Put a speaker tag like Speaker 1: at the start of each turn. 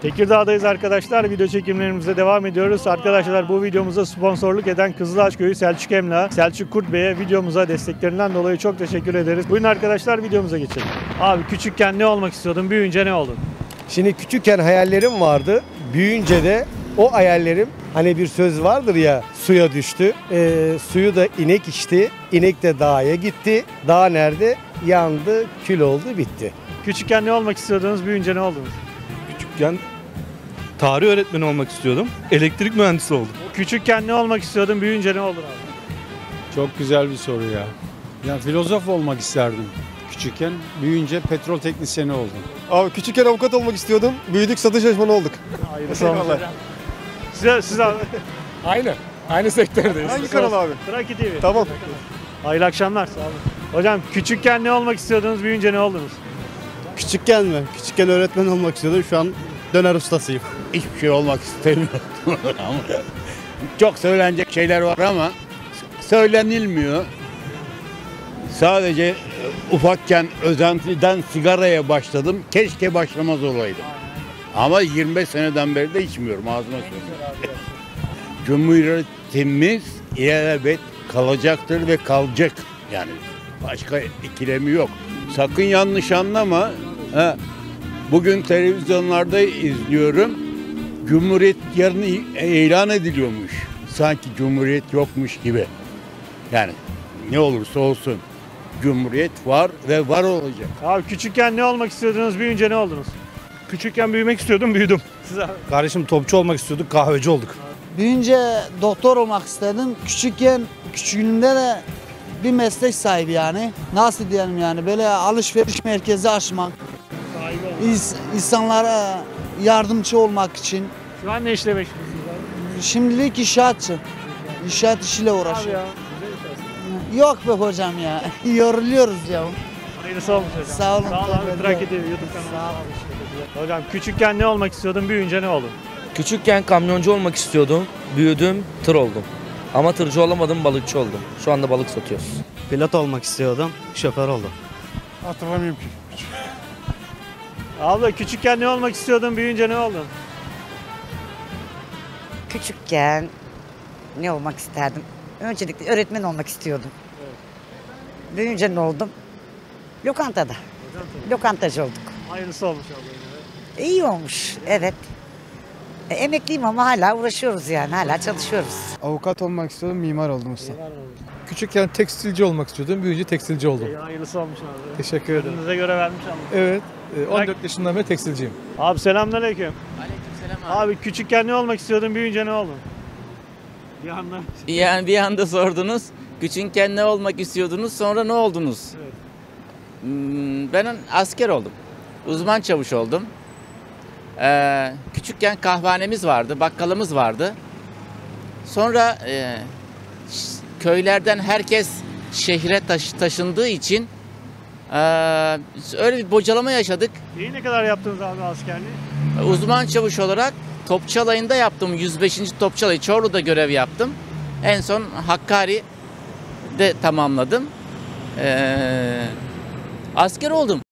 Speaker 1: Tekirdağ'dayız arkadaşlar. Video çekimlerimize devam ediyoruz. Arkadaşlar bu videomuza sponsorluk eden Kızılaçköy'ü Selçuk Emlak, Selçuk Kurt Bey'e videomuza desteklerinden dolayı çok teşekkür ederiz. Bugün arkadaşlar videomuza geçelim. Abi küçükken ne olmak istiyordun? Büyüyünce ne oldun?
Speaker 2: Şimdi küçükken hayallerim vardı. Büyüyünce de o hayallerim, hani bir söz vardır ya, suya düştü. Suyu da inek içti. İnek de dağa gitti. Dağ nerede? Yandı, kül oldu, bitti.
Speaker 1: Küçükken ne olmak istiyordunuz? Büyüyünce ne oldunuz?
Speaker 3: Küçükken tarih öğretmeni olmak istiyordum. Elektrik mühendisi oldum.
Speaker 1: Küçükken ne olmak istiyordun? Büyüyünce ne oldun abi?
Speaker 4: Çok güzel bir soru ya. Ya filozof olmak isterdim küçükken. Büyüyünce petrol teknisyeni oldum.
Speaker 5: Abi küçükken avukat olmak istiyordum. Büyüdük satış danışmanı olduk.
Speaker 1: Hayırlısı olmuş hocam. Siz abi.
Speaker 6: Aynı sektördeyiz.
Speaker 5: Hangi kanal abi?
Speaker 1: Traki TV.
Speaker 5: Tamam.
Speaker 1: Hayırlı akşamlar. Sağ olun. Hocam küçükken ne olmak istiyordunuz? Büyüyünce ne oldunuz?
Speaker 2: Küçükken mi? Küçükken öğretmen olmak istiyordum. Şu an döner ustasıyım.
Speaker 7: Hiçbir şey olmak istemiyorum. Çok söylenecek şeyler var ama söylenilmiyor. Sadece ufakken özentiden sigaraya başladım. Keşke başlamaz olaydım. Ama 25 seneden beri de içmiyorum, ağzıma söylüyorum. Cumhuriyetimiz ilelebet kalacaktır ve kalacak. Yani başka ikilemi yok. Sakın yanlış anlama. Bugün televizyonlarda izliyorum. Cumhuriyet yarın ilan ediliyormuş. Sanki Cumhuriyet yokmuş gibi. Yani ne olursa olsun Cumhuriyet var ve var olacak.
Speaker 1: Abi küçükken ne olmak istiyordunuz? Büyüyünce ne oldunuz?
Speaker 3: Küçükken büyümek istiyordum, büyüdüm.
Speaker 1: Siz abi.
Speaker 3: Kardeşim topçu olmak istiyorduk, kahveci olduk.
Speaker 8: Büyünce doktor olmak istedim. Küçüklüğümde de bir meslek sahibi yani. Nasıl diyelim yani, böyle alışveriş merkezi açmak.
Speaker 1: Sahibi olmak.
Speaker 8: İnsanlara yardımcı olmak için.
Speaker 1: Şu an ne işle meşgulsünüz abi?
Speaker 8: Şimdilik inşaatçı. İnşaat işiyle
Speaker 1: Abi
Speaker 8: uğraşıyorum.
Speaker 1: ya. Güzel iş aslında.
Speaker 8: Yok be hocam ya. Yoruluyoruz ya.
Speaker 1: Hayırlısı olmuş hocam.
Speaker 8: Sağ olun.
Speaker 1: Sağ olun abi. Traki TV YouTube kanalı.
Speaker 8: Sağ olun.
Speaker 1: Hocam küçükken ne olmak istiyordun? Büyüyünce ne oldun?
Speaker 9: Küçükken kamyoncu olmak istiyordum. Büyüdüm, tır oldum. Ama tırcı olamadım, balıkçı oldum. Şu anda balık satıyoruz.
Speaker 2: Pilot olmak istiyordum. Şoför oldum.
Speaker 4: Hatırlamıyorum ki.
Speaker 1: Abla küçükken ne olmak istiyordun? Büyüyünce ne oldun?
Speaker 10: Küçükken ne olmak isterdim? Öncelikle öğretmen olmak istiyordum. Evet. Büyüyünce ne oldum? Lokantada. Lokantacı olduk.
Speaker 1: Hayırlısı olmuş abla.
Speaker 10: İyi olmuş, evet. Emekliyim ama hala uğraşıyoruz yani, hala çalışıyoruz.
Speaker 5: Avukat olmak istiyordum, mimar oldum usta.
Speaker 6: Küçükken tekstilci olmak istiyordum. Büyüyünce tekstilci oldum.
Speaker 1: Hayırlısı olmuş abi.
Speaker 6: Teşekkür ederim.
Speaker 1: Önünüze göre vermiş ama.
Speaker 6: Evet. 14 yaşından beri tekstilciyim.
Speaker 1: Abi selamünaleyküm.
Speaker 11: Aleykümselam abi.
Speaker 1: Abi küçükken ne olmak istiyordun? Büyüyünce ne oldun? Bir anda.
Speaker 11: Yani bir anda sordunuz. Küçükken ne olmak istiyordunuz, sonra ne oldunuz?
Speaker 1: Evet.
Speaker 11: Ben asker oldum. Uzman çavuş oldum. Küçükken kahvanemiz vardı, bakkalımız vardı. Sonra köylerden herkes şehre taşındığı için öyle bir bocalama yaşadık.
Speaker 1: İyi, ne kadar yaptınız abi askerliği?
Speaker 11: Uzman çavuş olarak Topçu Alayı'nda yaptım. 105. Topçu Alayı. Çorlu'da görev yaptım. En son Hakkari'de tamamladım. Asker oldum.